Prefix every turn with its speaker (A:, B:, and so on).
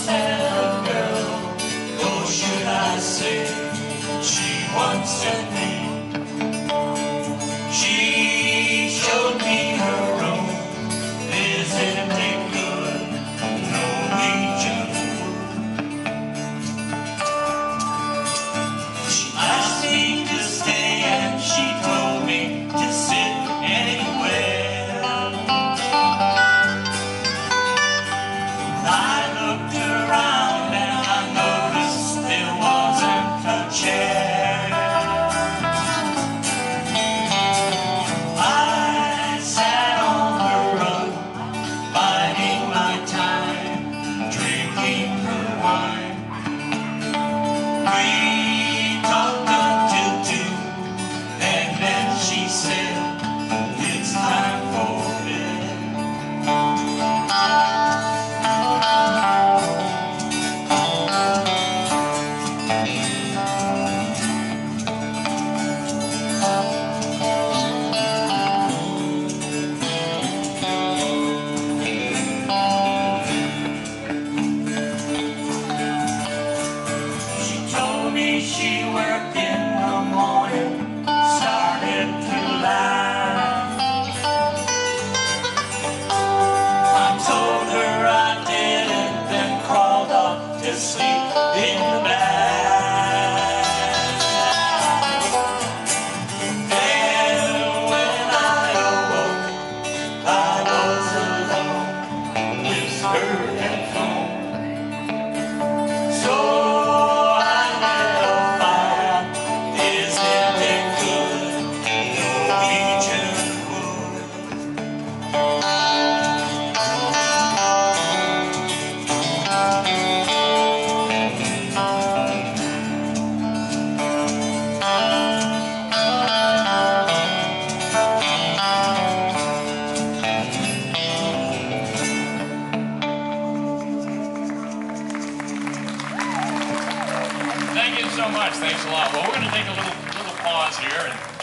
A: sad girl, or should I say, she once said me. She showed me her room. Isn't it good? No region. She asked me to stay and she told me to sit anywhere. I looked around and I noticed there wasn't a chair. I sat on the rug, biding my time, drinking her wine. We talked until 2, and then she said, it's time for bed. She worked in the morning, started to laugh. I told her I did it, then crawled off to sleep in the bath. And when I awoke, I was alone with her at home. So thank you so much. Thanks a lot. Well, we're going to take a little pause here.